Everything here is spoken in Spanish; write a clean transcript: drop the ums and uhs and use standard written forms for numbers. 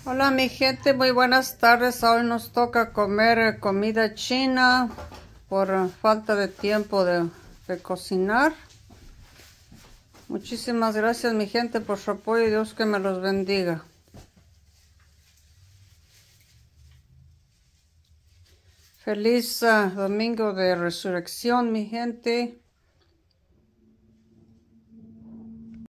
Hola mi gente, muy buenas tardes. Hoy nos toca comer comida china por falta de tiempo de cocinar. Muchísimas gracias mi gente por su apoyo y Dios que me los bendiga. Feliz domingo de resurrección mi gente.